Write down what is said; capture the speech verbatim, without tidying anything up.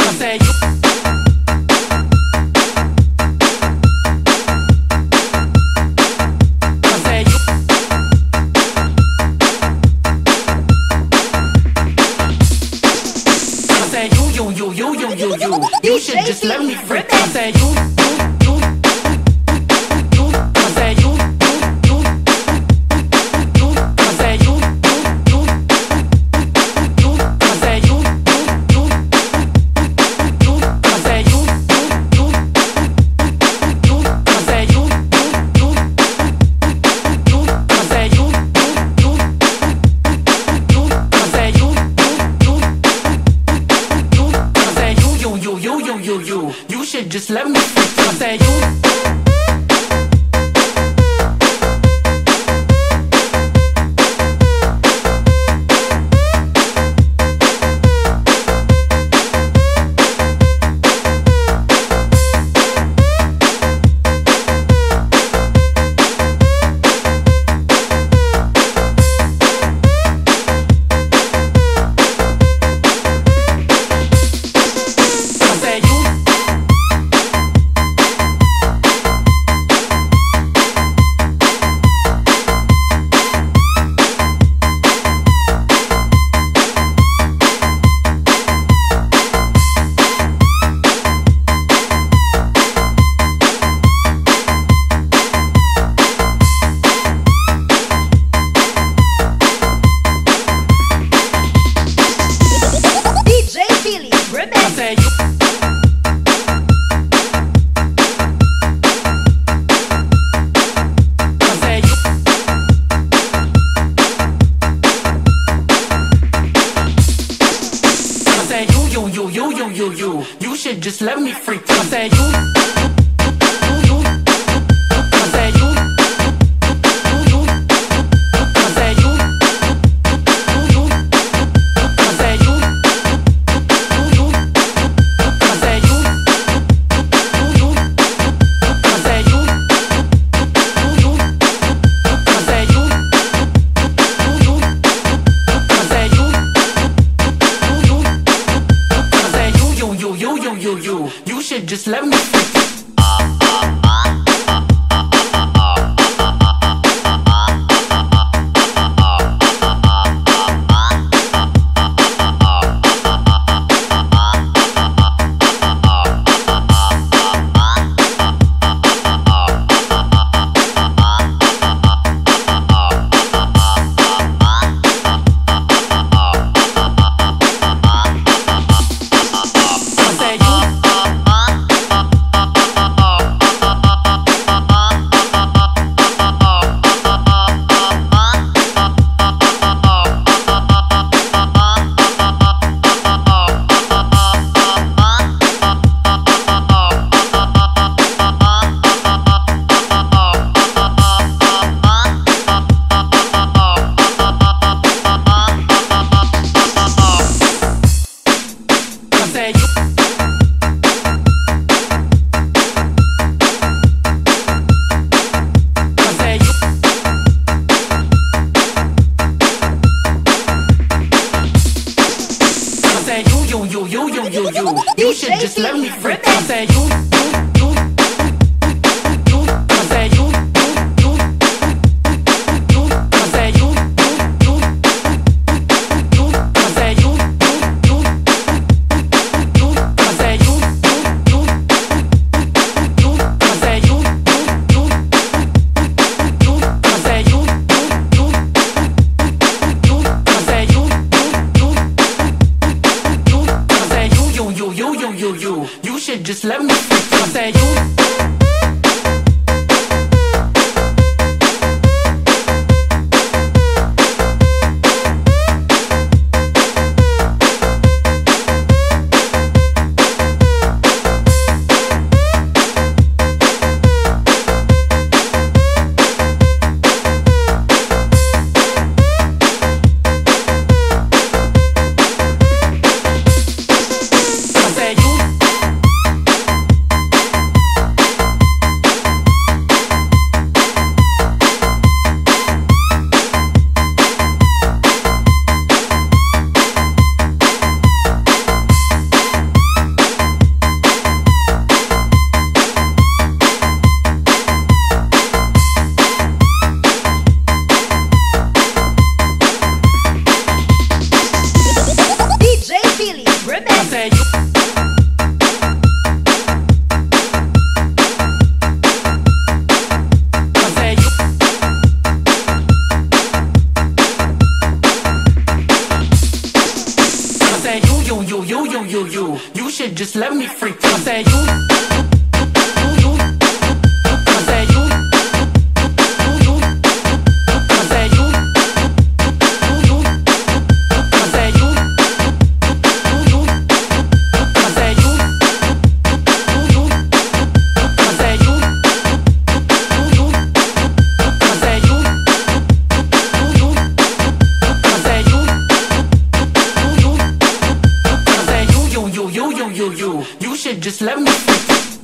You should just let me freak. I said you, you, you, you. I said you, you, you, you. I said you, you, you, you. I said you, you, you, you. I said you, you, you, you. I said you, you, you, you. I said you, you, you, you. I said you, you, you, you. I said you, you, you, you, you, you, you. You should just let me freak. I said you. You should just let me freak. I said you, you, you, you. I said you, you, you, you. I said you, you, you, you. I said you, you, you, you. I said you, you, you, you. I said you, you, you, you. I said you, you, you, you. I said you, you, you, you. You, you, you, you, you, you should just let me freak. You, you, you, you, you, you. You should just let me freak. I said you, you, you, you. I said you, you, you, you. I said you, you, you, you. I said you, you, you, you. I said you, you, you, you. I said you, you, you, you. I said you, you, you, you. I said you, you, you, you, you, you, you. You should just let me freak. I said you. say you. You, you, you, you, you, you should just let me freak. I say you, you, you, I say you, you, you, I say you, you, you, I say you, you, you, I say you, you, you, I say you, you, you, I say you, you, you, I say you. You, you, you, you, you, you, you should just let me.